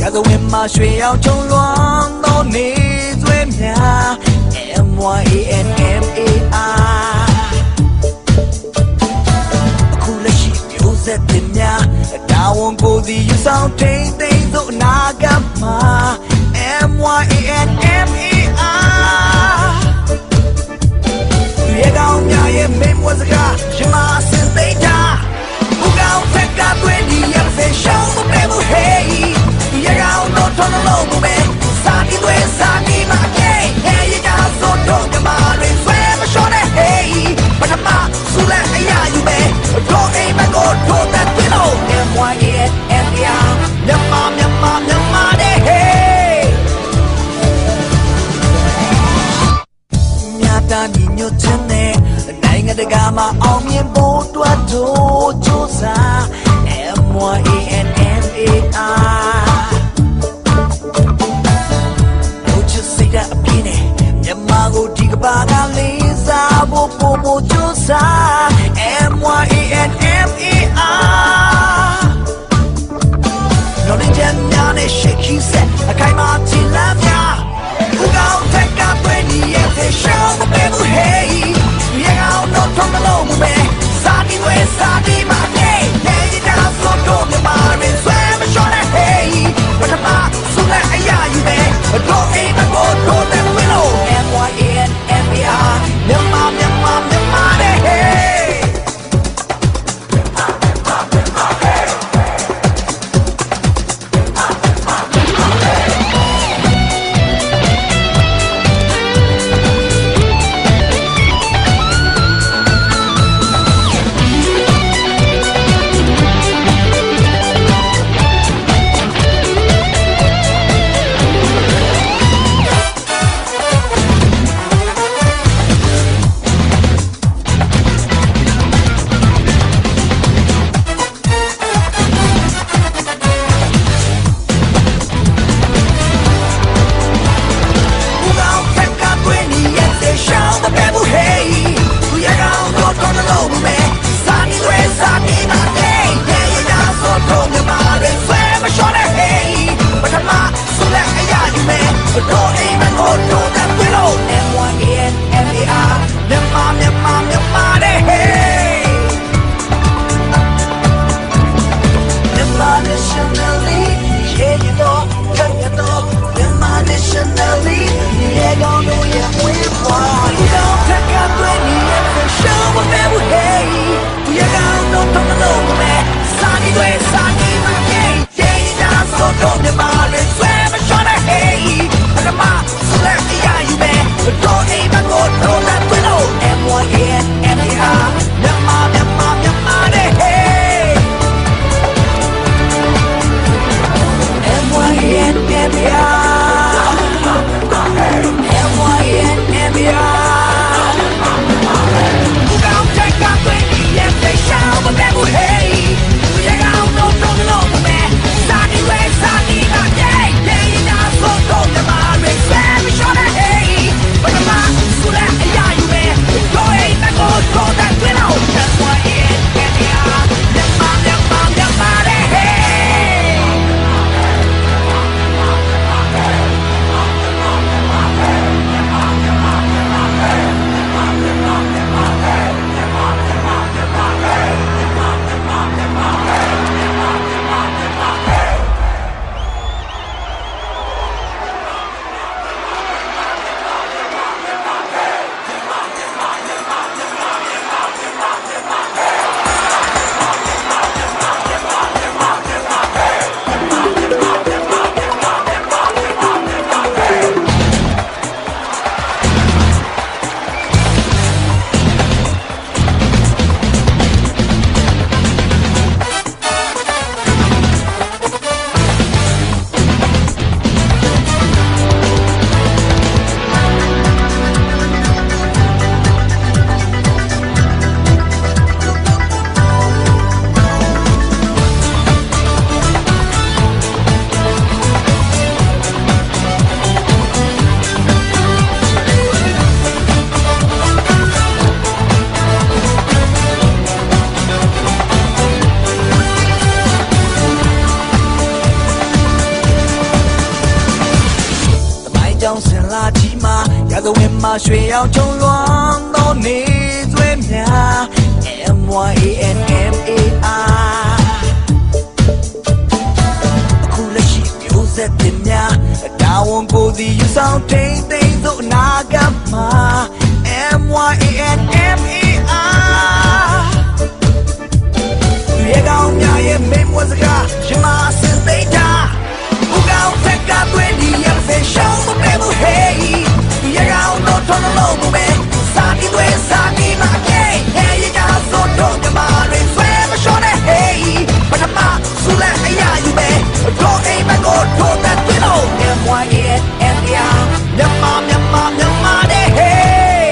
个为嘛需要中乱到你最面 MYANMAR 苦了是丢在对面大王过的有上天地都那干嘛 MYANMAR 越高面也没我这个什么是对的不高才敢对你也不是想不背不黑也高都通了路不背啥你对啥你嘛给也要做通的嘛对谁不说的嘿把他妈出来哎呀有没做一百个做的对喽 MYANMAR မြန်မာ的嘿မြတ်တာညီညွတ်ခြင်းနဲ့နိုင်ငံတကာမှာအောင်မြင်ဖို့အတွက်တို့ကြိုးစား MYANMAR တို့ချစ်စိတ်ဓာတ်အပြည့်နဲ့မြန်မာကိုဒီကဘာကလေးစားဖို့ပုံမကြိုးစား MYANMAR နော်နေချမ်းများနဲ့ရှေ့ခီးဆက်အခိုင်မာချီလမ်းများဦးကောင်းထက်ကပွင့်ဒီရဲ့ဖေရှောင်းမပေးဘူး hey ရေကောင်းတော့ထုံးမလို့ဘူးပဲစာတီဝဲစာတီမှာ hey နေကြတာဆိုတော့မြန်မာရင်းဆွဲမလျှော့နဲ့ hey ပထမဆုံးနဲ့အရာယူပဲတော့အိမ်မကိုတော့တဲ့ဝင်းလို့ MYANMAR မြန်မာတဲ့ hey သဝင်မှာရွှေရောင်ချုံလွမ်းသောနေသွေးများ MYANMAR အခုလက်ရှိမျိုးဆက်တင်များတာဝန်ကိုစီယူဆောင်ထိန်သိမ်းသောအနာဂတ်မှာ MYANMAR ရေကောင်းများရဲ့မိတ်မွေးစကားရှင်မအစင်သိတာဥကောင်းဖက်ကသွေးဒီရဖက်ရှောင်းမပေးဘူး hey ရေကောင်းတော့ထုံးလို့မပဲစာတီတွေစာတီမှာ hey hey ရကြဆိုတော့ကမာတွေဆွဲမလျှော့နဲ့ hey ပထမဆူလက်အရာယူပဲတော့အိမ်မကိုထိုးတဲ့တွေ့လို့ MYANMAR မြန်မာတဲ့ hey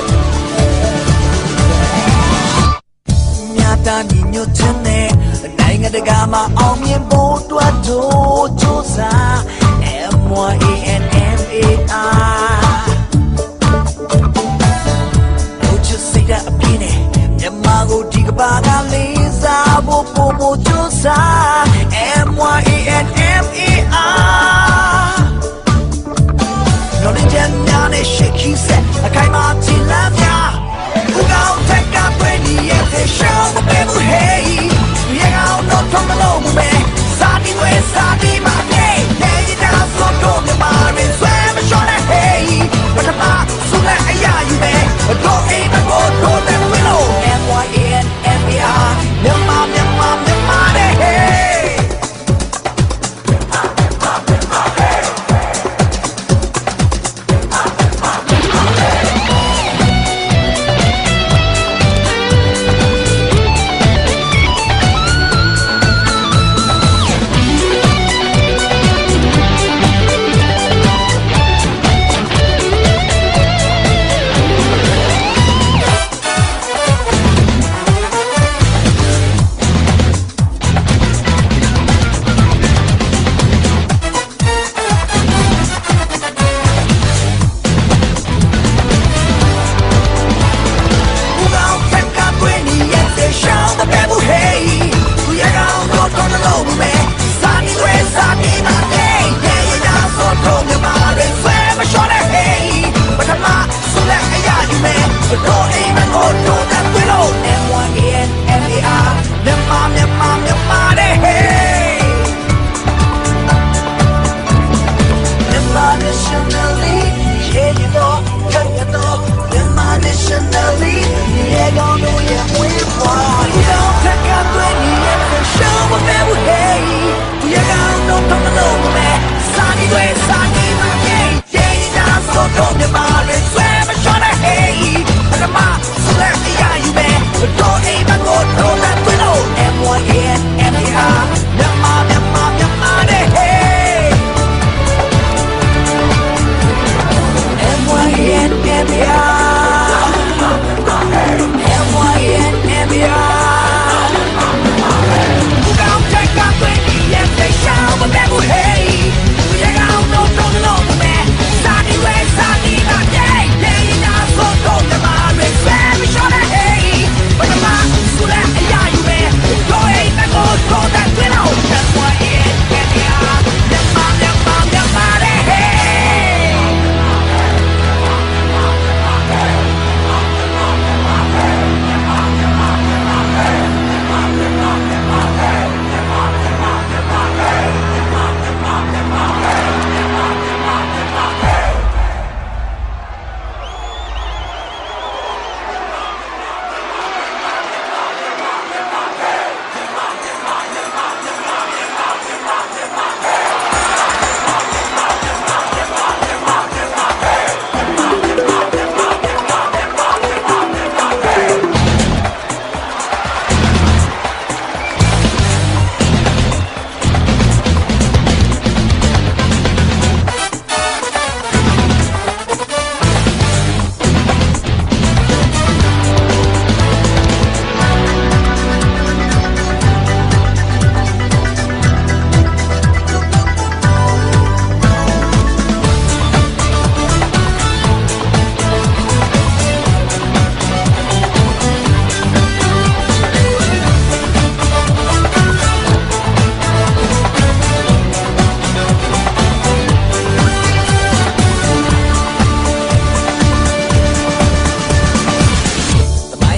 မြတ်တာညီညွတ်ခြင်းနဲ့နိုင်ငံတကာမှာအောင်မြင်ဖို့အတွက်တို့စူးစမ်း MYANMAR တို့ချစ်စိတ်တဲ့အပြင်းနဲ့မြန်မာကိုဒီကဘာကလေးစားဖို့ပုံမစူးစမ်း MYANMAR နော်လင်းချမ်းများနဲ့ရှေ့ခီးဆက်အခိုင်မာချီလမ်းများဥကောင်းထက်ကပွင့်ဒီရဲ့ဖေရှောင်းမပေးဘူး hey ရေကောင်းတော့ထုံးလို့မပဲစာတီတွေစာတီမှာ hey နေကြတာဆိုတော့မြန်မာတွေဆွဲမလျှော့နဲ့ hey ပထမဆူလက်အရာယူပဲတော့အိမ်မကိုထိုးတဲ့ဝင်းလို့ MYANMAR မြန်မာတဲ့ hey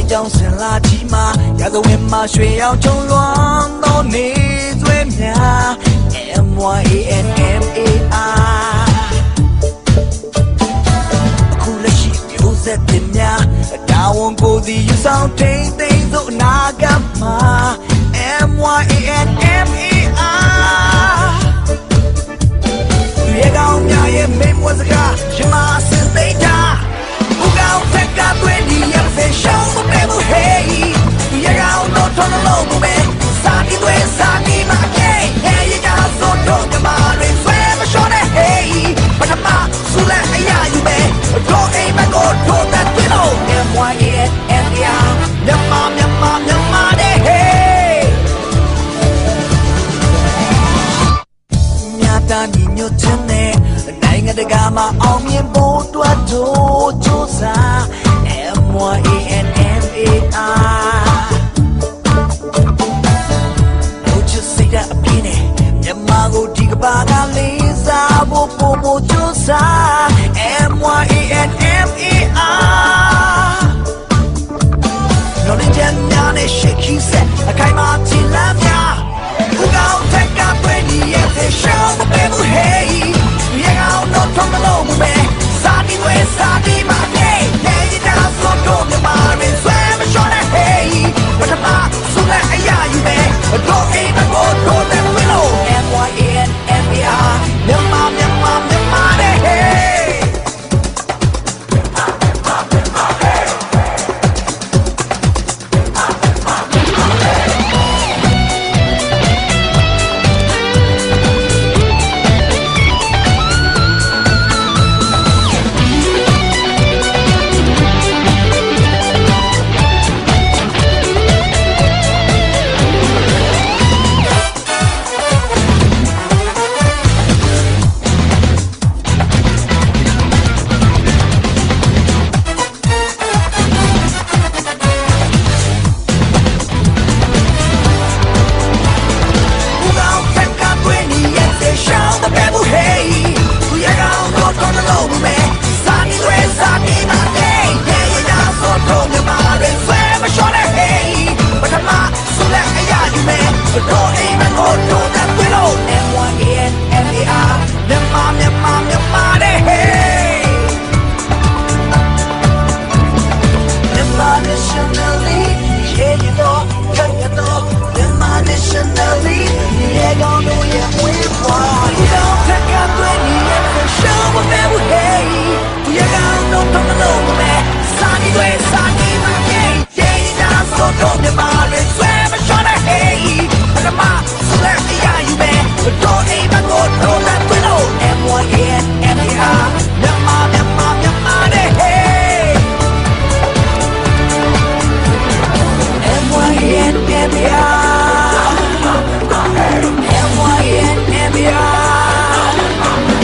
ကြောင့်ဆင်လာကြီးမှာရာဇဝင်မှာရွှေရောင်ချုံလွှမ်းသောနေသွေးများ MYANMAR အခုလက်ရှိမျိုးဆက်တင်များတာဝန်ကိုယ်စီယူဆောင်ထိန်းသိမ်းသောအနာဂတ်မှာ MYANMAR ရေကောင်းများရဲ့မိတ်မွေးစကားရှင်မအစင်သိတာဘူကောင်ဖက်ကသွေးဒီရဖက်ရှောင်းမပဲဘူး hey ရေကောင်းတော့ထွန်းလို့မပဲစာဒီသွေးစာဒီမအကေဟဲရေကောင်းဆိုတော့ကမာရင်းဆွဲမလျှော်နဲ့ hey ပထမဆူလက်အရာယူပဲတော့အိမ်မကိုတော့တဲ့တွင်လို့ MYANMAR မြန်မာတဲ့ hey မြတ်တာညီညွတ်တဲ့နိုင်ငံတကာမှာအောင်မြင်ဖို့အတွက်တို့ကြိုးစား MYANMAR တို့ချစ်စိတ်တဲ့အပြင်းနဲ့မြန်မာကိုဒီကဘာကလေးစားဖို့ပုံမကြိုးစား MYANMAR နော်ကြမ်းများနဲ့ရှေ့ခီးဆက်အခိုင်မာချီလမ်းများဘူကောင်ထက်ကပွင့်ဒီရဲ့ဖက်ရှောင်းမပဲဘူး hey ရေကောင်တော့ထုံးလို့မပဲစာဒီဝဲစာဒီမနေနေကြဆိုတော့မြန်မာရင်းဆွဲမလျှော်နဲ့ hey ပထမဆူလက်အရာယူပဲတော့အိမ်မကိုတော့တဲ့ဝီလို့ MYANMAR မြန်မာတဲ့ hey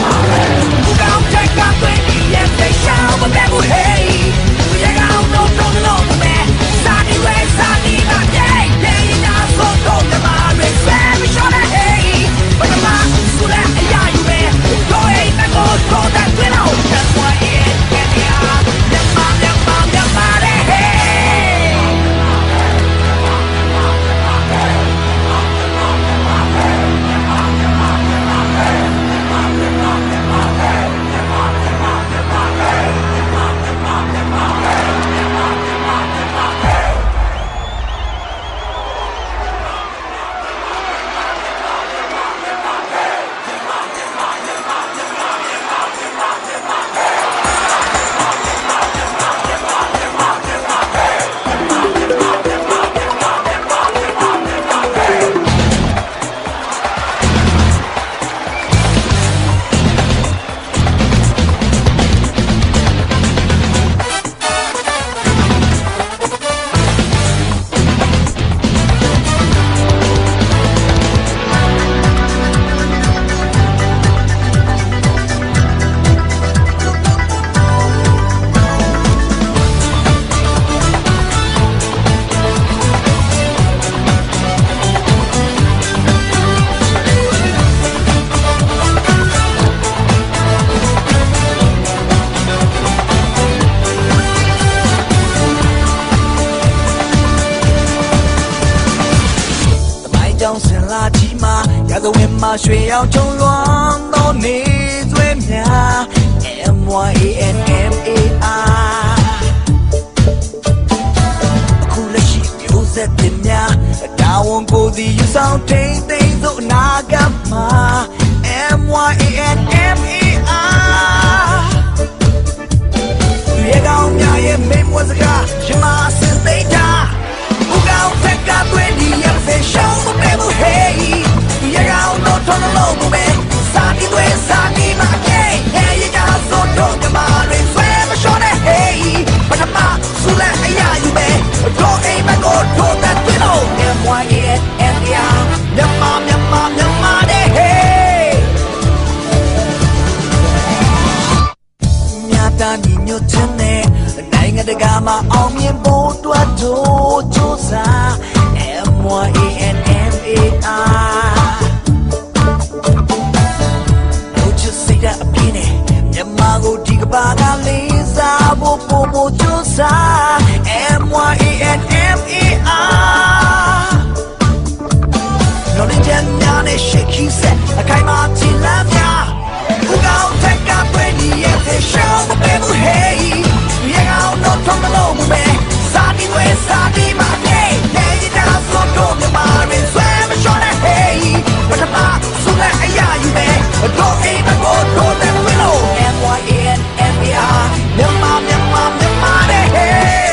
Hey, လာကြီးမှာရာဇဝင်မှာရွှေရောင်ချုံလွမ်းသောနေသွေးများ MYANMAR အခုလက်ရှိမျိုးဆက်တင်များတာဝန်ကိုယ်စီယူဆောင်ထိန်းသိမ်းသောအနာဂတ်မှာ MYANMAR ရေကောင်းများရဲ့မိတ်မွေးစကားရှင်မစင်သိတာဦးကောင်းဖက်ကသွေးဒီရဲ့ဖေရှောင်းမပဲဘူး hey ရေကောင်းတော့ထုံးလို့ဘူးပဲစာဒီသွေးစာဒီမှာ hey ရေကောင်းဆိုတော့ကမာတွေဆွဲမလျှော့နဲ့ hey ပထမဆူလက်အရာယူပဲတော့အိမ်မကိုထိုးတဲ့သွေးလို့ MYANMAR မြန်မာတဲ့ hey မြတ်တာညီညွတ်ခြင်းနဲ့နိုင်ငံတကာမှာအောင်မြင်ဖို့အတွက်တို့ကြိုးစား MYANMAR တို့ချစ်စိတ်ဓာတ်အပြည့်နဲ့မြန်မာကိုဒီကဘာကလေးစားဖို့ပို့ကြိုးစား MYANMAR နော်လေးချမ်းများနဲ့ရှေ့ခီးဆက်အခိုင်အမာချီလမ်းများဦးကောင်းထက်ကပွင့်ဒီရဲ့ဖေရှောင်းမပဲဘူး hey ရေကောင်းတော့ထုံးလို့ဘူးပဲစာဒီဝဲစာဒီမှာ hey နေကြဆိုတော့မြန်မာတွေဆွဲမလျှော့နဲ့ hey ပထမဆူလက်အရာယူပဲတော့အိမ်မကိုထိုးတဲ့ဝင်းလို့ MYANMAR မြန်မာတဲ့ hey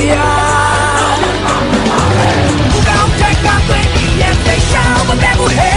Hey